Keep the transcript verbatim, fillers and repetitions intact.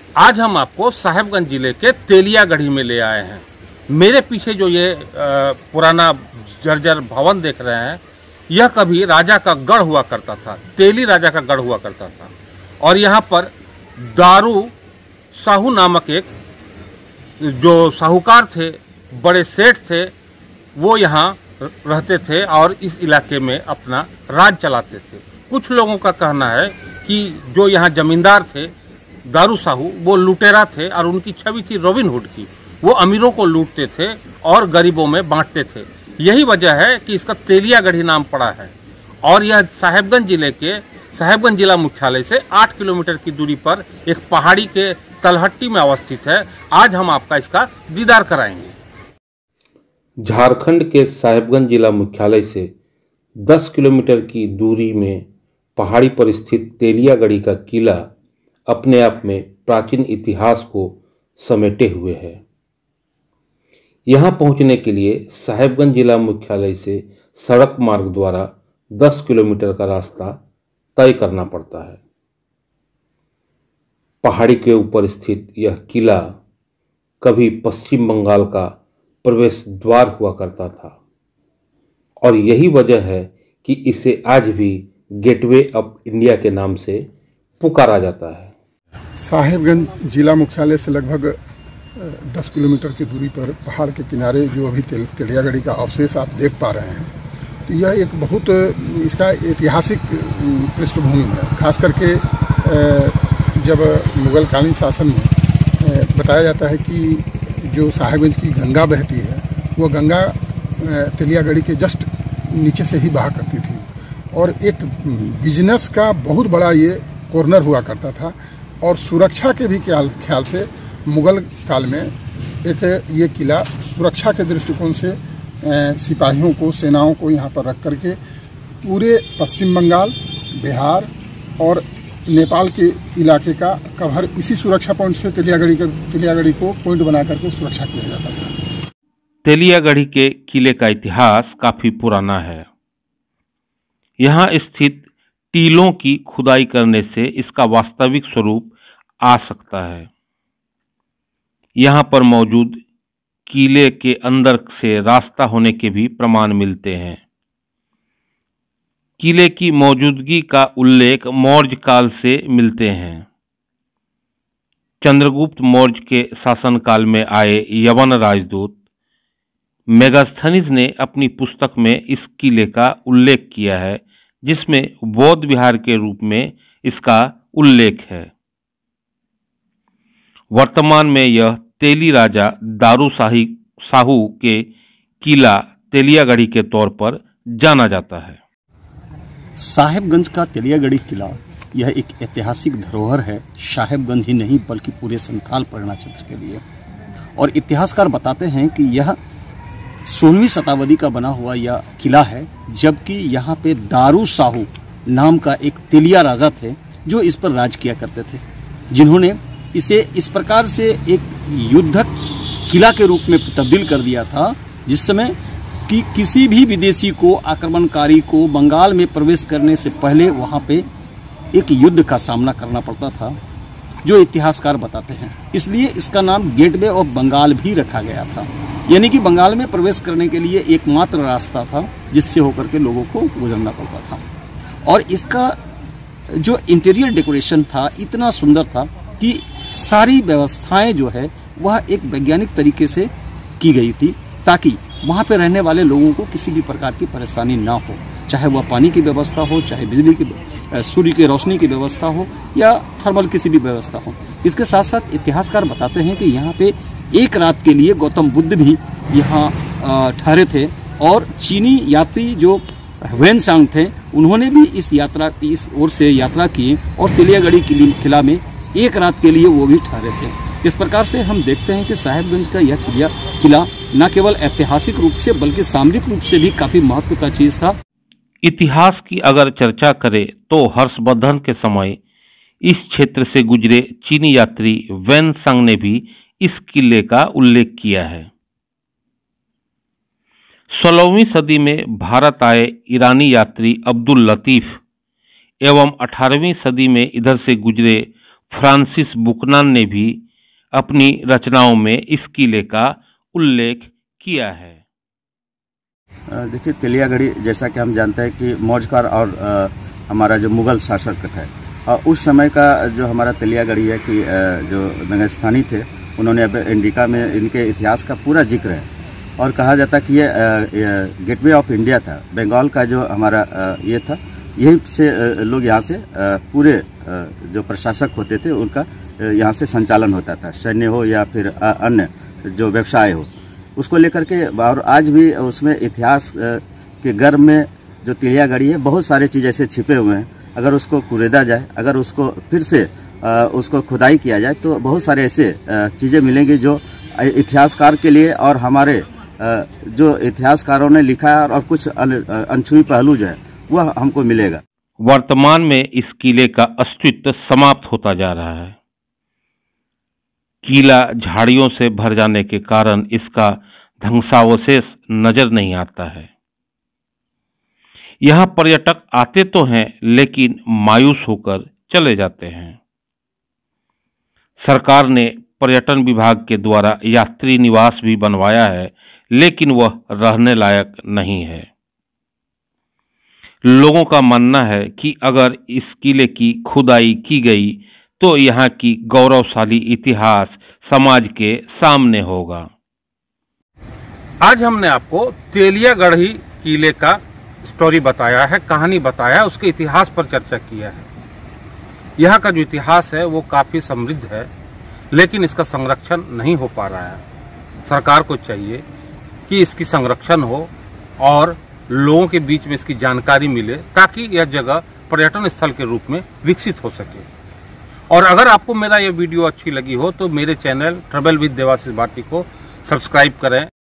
आज हम आपको साहेबगंज जिले के तेलियागढ़ी में ले आए हैं। मेरे पीछे जो ये पुराना जर्जर भवन देख रहे हैं, यह कभी राजा का गढ़ हुआ करता था, तेली राजा का गढ़ हुआ करता था। और यहाँ पर दारू साहू नामक एक जो साहूकार थे, बड़े सेठ थे, वो यहाँ रहते थे और इस इलाके में अपना राज चलाते थे। कुछ लोगों का कहना है कि जो यहाँ जमींदार थे दारू साहू, वो लुटेरा थे और उनकी छवि थी रॉबिन हुड की। वो अमीरों को लूटते थे और गरीबों में बांटते थे। यही वजह है कि इसका तेलियागढ़ी नाम पड़ा है। और यह साहेबगंज जिले के साहेबगंज जिला मुख्यालय से आठ किलोमीटर की दूरी पर एक पहाड़ी के तलहट्टी में अवस्थित है। आज हम आपका इसका दीदार कराएंगे। झारखंड के साहेबगंज जिला मुख्यालय से दस किलोमीटर की दूरी में पहाड़ी पर स्थित तेलियागढ़ी का किला अपने आप में प्राचीन इतिहास को समेटे हुए है। यहाँ पहुँचने के लिए साहेबगंज जिला मुख्यालय से सड़क मार्ग द्वारा दस किलोमीटर का रास्ता तय करना पड़ता है। पहाड़ी के ऊपर स्थित यह किला कभी पश्चिम बंगाल का प्रवेश द्वार हुआ करता था और यही वजह है कि इसे आज भी गेटवे ऑफ इंडिया के नाम से पुकारा जाता है। साहेबगंज जिला मुख्यालय से लगभग दस किलोमीटर की दूरी पर पहाड़ के किनारे जो अभी तेलियागढ़ी का अवशेष आप देख पा रहे हैं, तो यह एक बहुत इसका ऐतिहासिक पृष्ठभूमि है। खास करके जब मुगल कालीन शासन में बताया जाता है कि जो साहेबगंज की गंगा बहती है, वो गंगा तेलियागढ़ी के जस्ट नीचे से ही बहा करती थी और एक बिजनेस का बहुत बड़ा ये कॉर्नर हुआ करता था। और सुरक्षा के भी ख्याल से मुगल काल में एक ये किला सुरक्षा के दृष्टिकोण से सिपाहियों को, सेनाओं को यहाँ पर रख करके पूरे पश्चिम बंगाल, बिहार और नेपाल के इलाके का कवर इसी सुरक्षा पॉइंट से तेलियागढ़ी का तेलियागढ़ी को पॉइंट बना करके सुरक्षा किया जाता था। तेलियागढ़ी के किले का इतिहास काफी पुराना है। यहाँ स्थित टीलों की खुदाई करने से इसका वास्तविक स्वरूप आ सकता है। यहाँ पर मौजूद किले के अंदर से रास्ता होने के भी प्रमाण मिलते हैं। किले की मौजूदगी का उल्लेख मौर्य काल से मिलते हैं। चंद्रगुप्त मौर्य के शासनकाल में आए यवन राजदूत मेगास्थनीज ने अपनी पुस्तक में इस किले का उल्लेख किया है, जिसमें बौद्ध विहार के रूप में इसका उल्लेख है। वर्तमान में यह तेली राजा दारू शाही साहू के किला तेलियागढ़ी के तौर पर जाना जाता है। साहेबगंज का तेलियागढ़ी किला यह एक ऐतिहासिक धरोहर है, साहेबगंज ही नहीं बल्कि पूरे संथाल परगना क्षेत्र के लिए। और इतिहासकार बताते हैं कि यह सोलहवीं शताब्दी का बना हुआ यह किला है, जबकि यहाँ पे दारू साहू नाम का एक तेलिया राजा थे जो इस पर राज किया करते थे, जिन्होंने इसे इस प्रकार से एक युद्धक किला के रूप में तब्दील कर दिया था, जिस समय कि किसी भी विदेशी को, आक्रमणकारी को बंगाल में प्रवेश करने से पहले वहाँ पे एक युद्ध का सामना करना पड़ता था, जो इतिहासकार बताते हैं। इसलिए इसका नाम गेटवे ऑफ बंगाल भी रखा गया था, यानी कि बंगाल में प्रवेश करने के लिए एकमात्र रास्ता था जिससे होकर के लोगों को गुजरना पड़ता था। और इसका जो इंटीरियर डेकोरेशन था इतना सुंदर था कि सारी व्यवस्थाएं जो है वह एक वैज्ञानिक तरीके से की गई थी, ताकि वहाँ पे रहने वाले लोगों को किसी भी प्रकार की परेशानी ना हो, चाहे वह पानी की व्यवस्था हो, चाहे बिजली की, सूर्य की रोशनी की व्यवस्था हो या थर्मल किसी भी व्यवस्था हो। इसके साथ साथ इतिहासकार बताते हैं कि यहाँ पे एक रात के लिए गौतम बुद्ध भी यहाँ ठहरे थे और चीनी यात्री जो वेनसांग थे, उन्होंने भी इस यात्रा इस ओर से यात्रा की और तेलियागढ़ी किला में एक रात के लिए वो भी ठहरे थे। इस प्रकार से हम देखते हैं कि साहेबगंज का यह किला किला न केवल ऐतिहासिक रूप से बल्कि सामरिक रूप से भी काफी महत्व का चीज था। इतिहास की अगर चर्चा करें तो हर्षवर्धन के समय इस क्षेत्र से गुजरे चीनी यात्री वेनसांग ने भी इस किले का उल्लेख किया है। सोलहवीं सदी में भारत आए ईरानी यात्री अब्दुल लतीफ एवं अठारहवीं सदी में इधर से गुजरे फ्रांसिस बुकनान ने भी अपनी रचनाओं में इस किले का उल्लेख किया है। देखिए, तेलियागढ़ी जैसा कि हम जानते हैं कि मौजकार और आ, हमारा जो मुगल शासक है और उस समय का जो हमारा तेलियागढ़ी है कि जो नगरस्थानी थे, उन्होंने अब इंडिका में इनके इतिहास का पूरा जिक्र है और कहा जाता कि ये, ये गेटवे ऑफ इंडिया था। बंगाल का जो हमारा ये था, यहीं से लोग यहाँ से पूरे जो प्रशासक होते थे उनका यहाँ से संचालन होता था, सैन्य हो या फिर अन्य जो व्यवसाय हो, उसको लेकर के। और आज भी उसमें इतिहास के गर्भ में जो तेलियागढ़ी है, बहुत सारे चीज़ ऐसे छिपे हुए हैं। अगर उसको कुरेदा जाए, अगर उसको फिर से उसको खुदाई किया जाए तो बहुत सारे ऐसे चीज़ें मिलेंगी जो इतिहासकार के लिए और हमारे जो इतिहासकारों ने लिखा है और कुछ अनछुई पहलू जो है वह हमको मिलेगा। वर्तमान में इस किले का अस्तित्व समाप्त होता जा रहा है। किला झाड़ियों से भर जाने के कारण इसका ध्वंसावशेष नजर नहीं आता है। यहाँ पर्यटक आते तो हैं लेकिन मायूस होकर चले जाते हैं। सरकार ने पर्यटन विभाग के द्वारा यात्री निवास भी बनवाया है, लेकिन वह रहने लायक नहीं है। लोगों का मानना है कि अगर इस किले की खुदाई की गई तो यहाँ की गौरवशाली इतिहास समाज के सामने होगा। आज हमने आपको तेलियागढ़ी किले का स्टोरी बताया है, कहानी बताया है, उसके इतिहास पर चर्चा किया है। यहाँ का जो इतिहास है वो काफी समृद्ध है, लेकिन इसका संरक्षण नहीं हो पा रहा है। सरकार को चाहिए कि इसकी संरक्षण हो और लोगों के बीच में इसकी जानकारी मिले, ताकि यह जगह पर्यटन स्थल के रूप में विकसित हो सके। और अगर आपको मेरा यह वीडियो अच्छी लगी हो तो मेरे channel travel with Devashish Bharti को सब्सक्राइब करें।